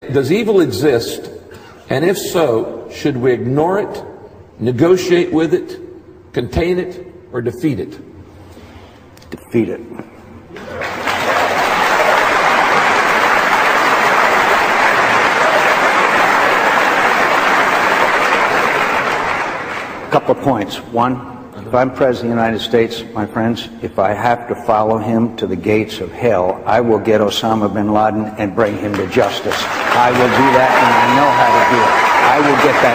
Does evil exist? And if so, should we ignore it, negotiate with it, contain it, or defeat it? Defeat it. Couple of points. One, if I'm President of the United States, my friends, if I have to follow him to the gates of hell, I will get Osama bin Laden and bring him to justice. I will do that, and I know how to do it. I will get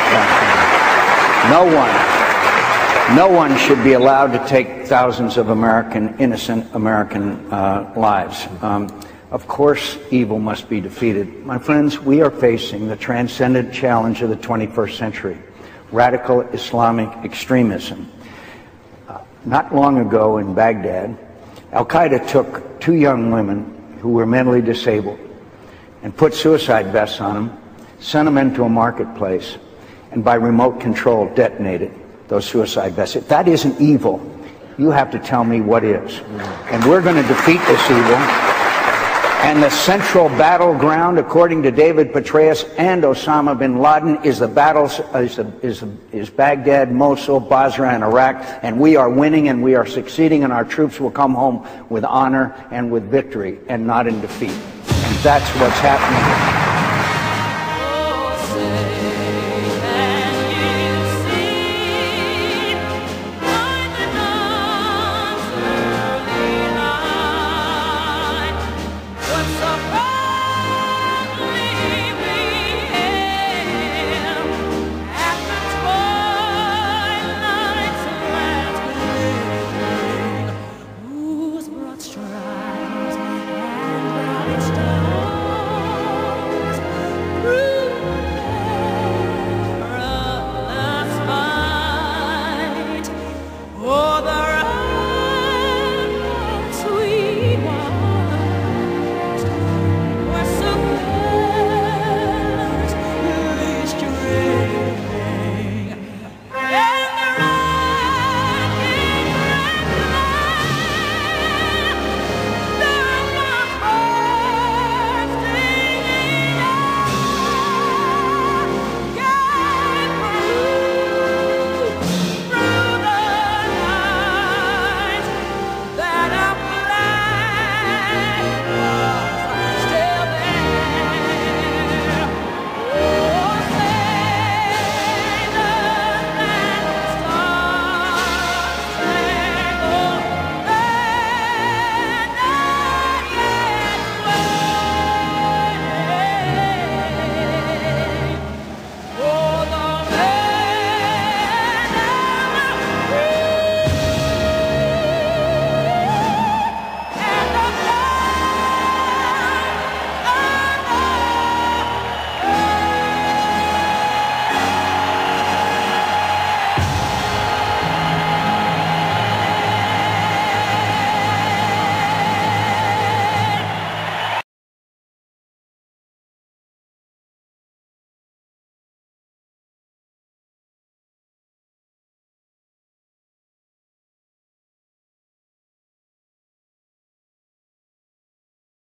that done. No one should be allowed to take thousands of innocent American lives. Of course, evil must be defeated. My friends, we are facing the transcendent challenge of the 21st century. Radical Islamic extremism. Not long ago in Baghdad, Al-Qaeda took two young women who were mentally disabled and put suicide vests on them, sent them into a marketplace, and by remote control detonated those suicide vests. If that isn't evil, you have to tell me what is. And we're going to defeat this evil. And the central battleground, according to David Petraeus and Osama bin Laden, is Baghdad, Mosul, Basra, and Iraq. And we are winning and we are succeeding, and our troops will come home with honor and with victory and not in defeat. And that's what's happening.